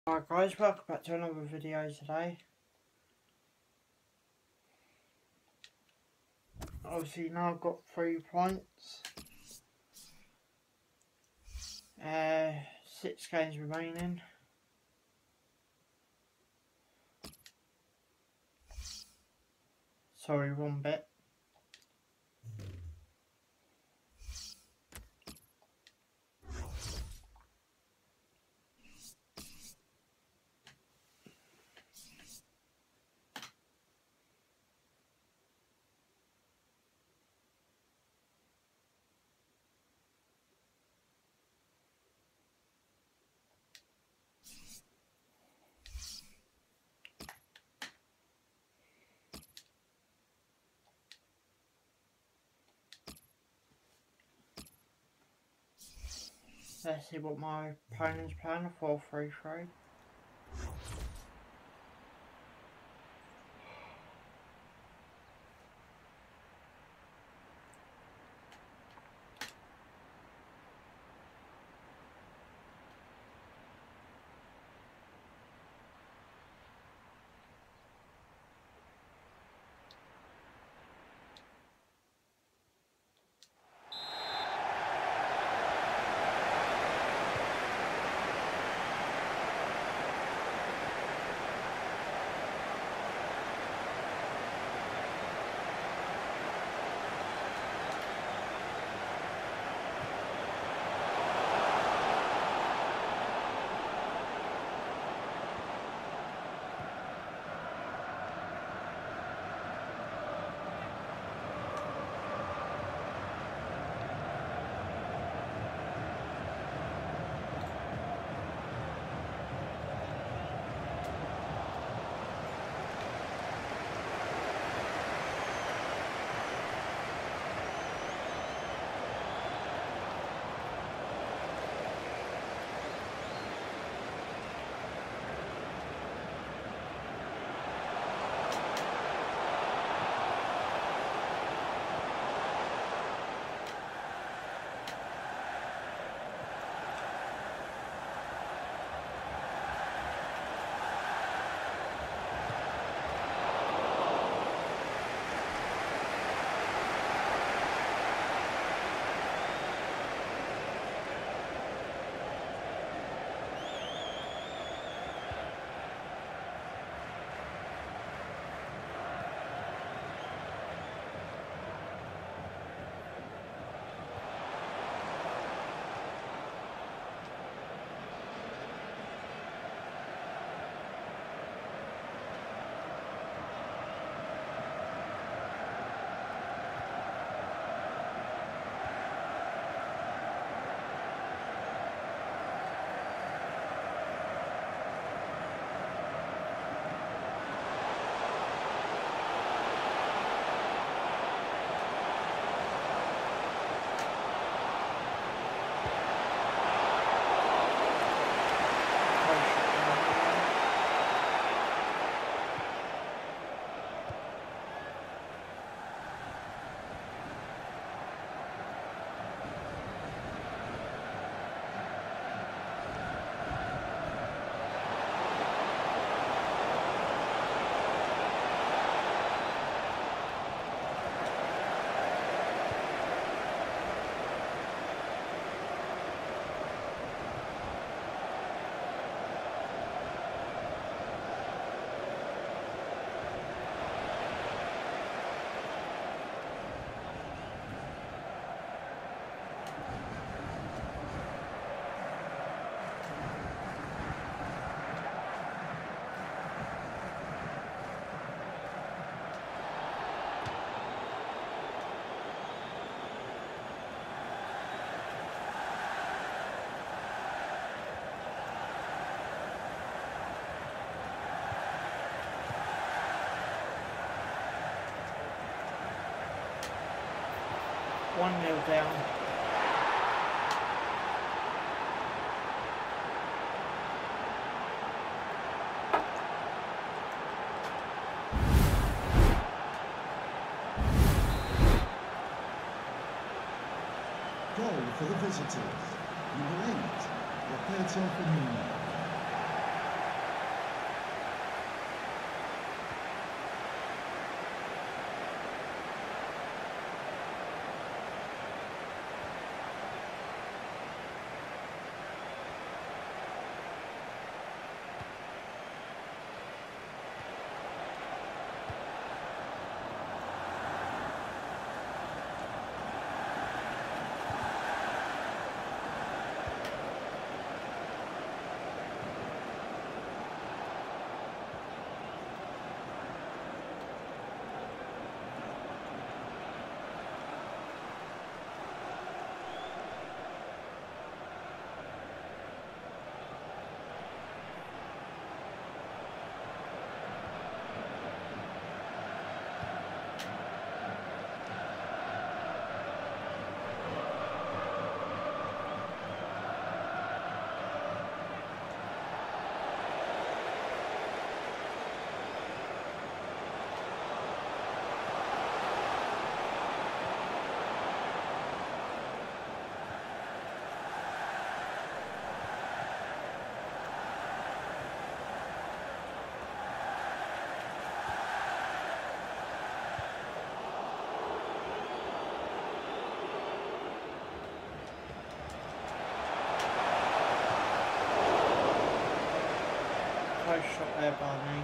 Alright guys, welcome back to another video today. Obviously now I've got 3 points. 6 games remaining. Sorry, wrong bit. Let's see what my opponent's playing, 4-3-3. One nil down. Goal for the visitors. Number 8, Roberto Firmino. close shot there by me.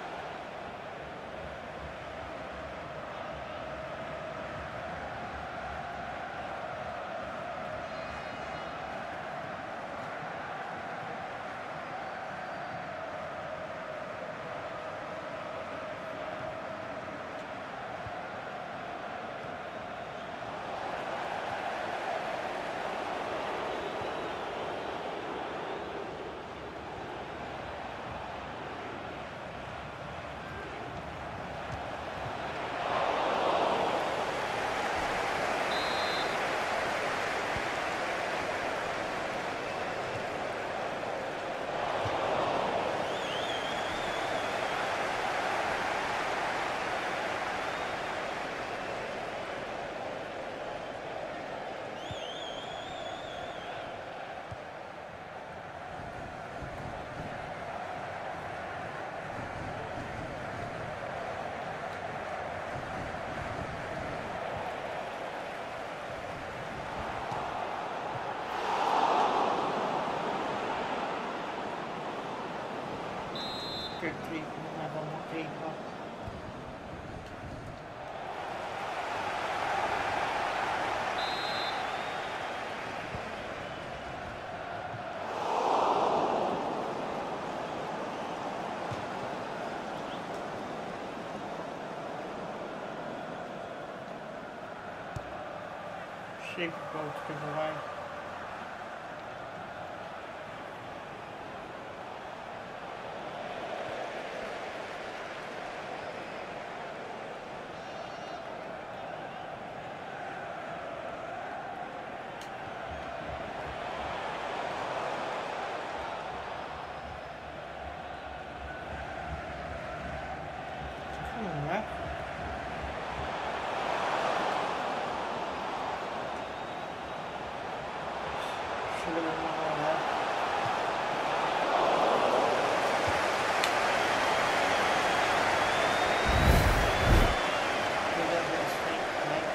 Good keeping, another more keeper. Super goal to give away. Come on, ref. Should have been more there. Good over his feet, mate.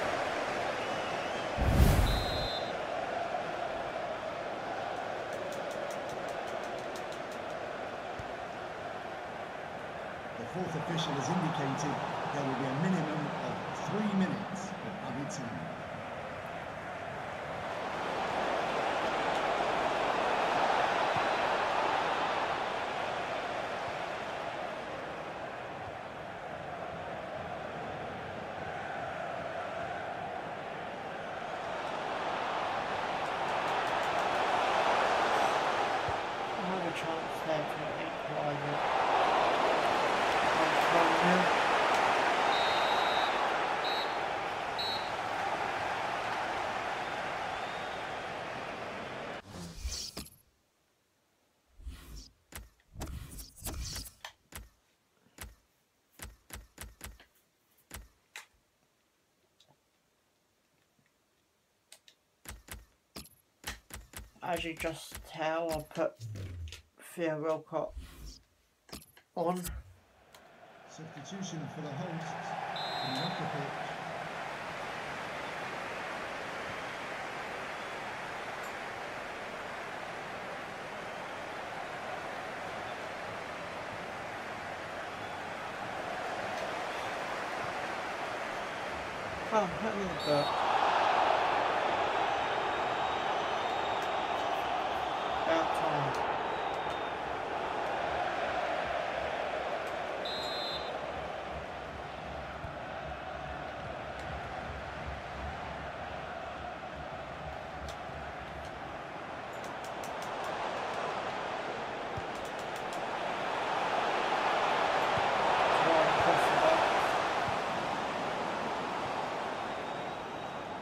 The fourth official has indicated there will be a minimum of 3 minutes of added time. Another chance there to equalise it. 1-1. As you just tell, I'll put Theo Wilcott on. Substitution for the hosts from off the pitch. Can't hit me, but about time. Right across the box.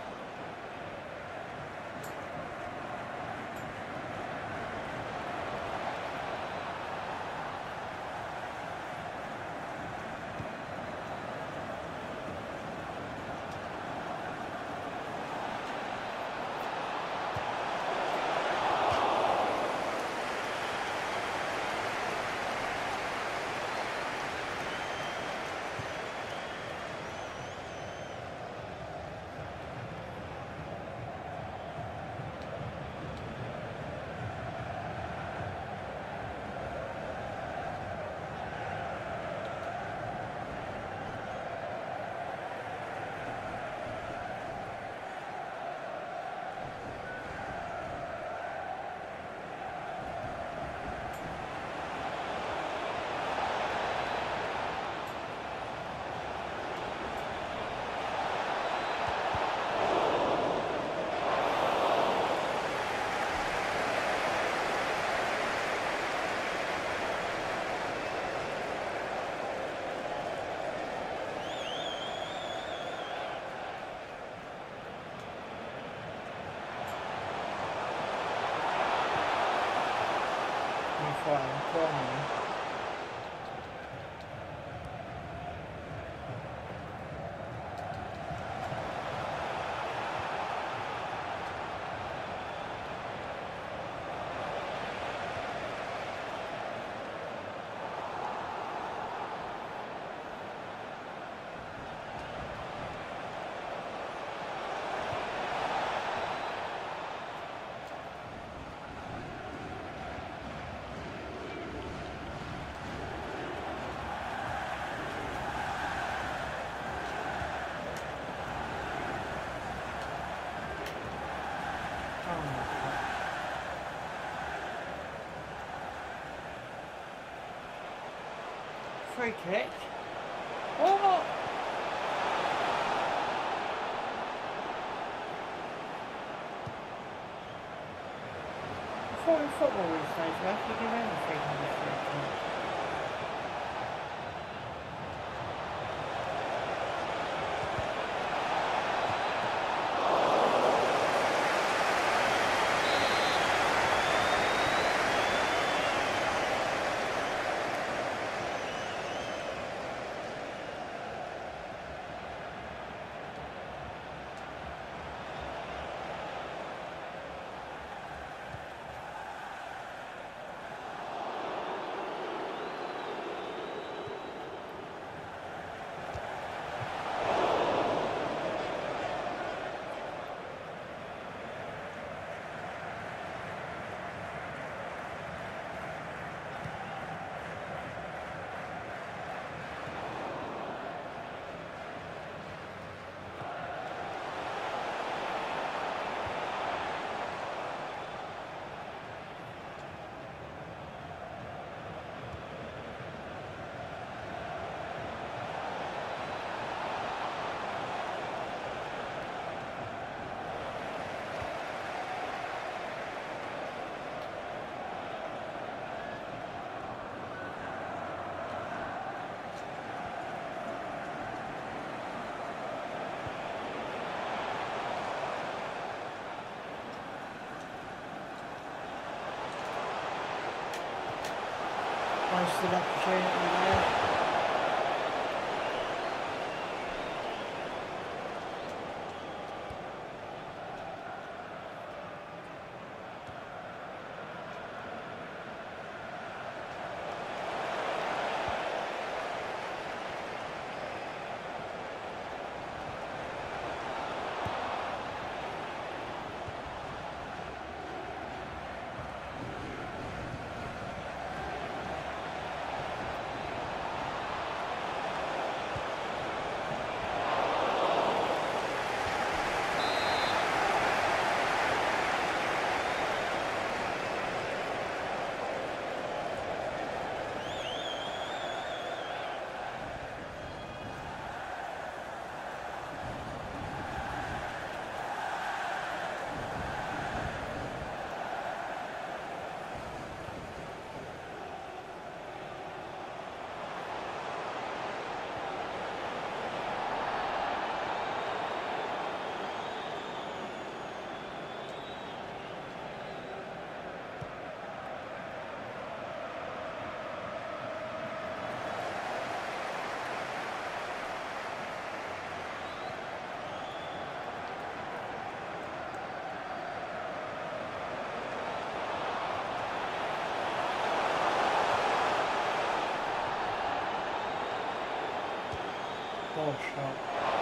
corner. Free kick. Oh! I thought in football these days you have to give everything on the free kick. Wasted opportunity there. Poor shot.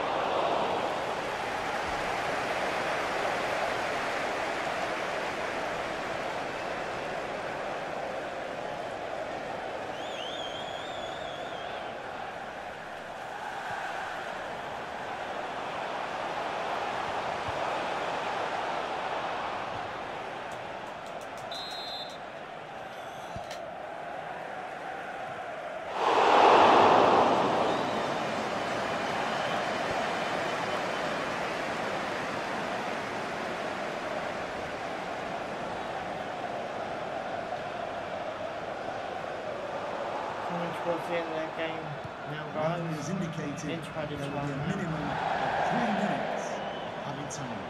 Towards the end of their game now, guys. As indicated, there will be a minimum of 3 minutes added time.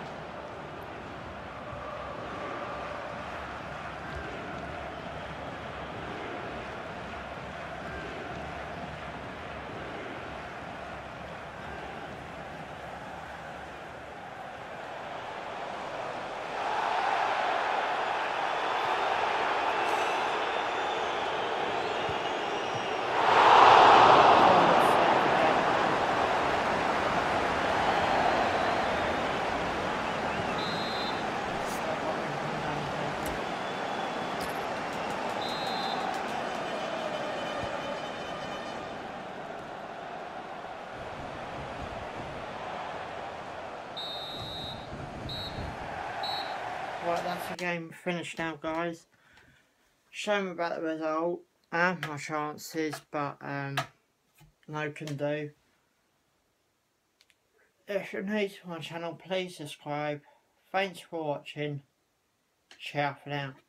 Right, that's the game finished now, guys. Shame about the result and my chances, but no can do. If you're new to my channel, please subscribe. Thanks for watching. Ciao for now.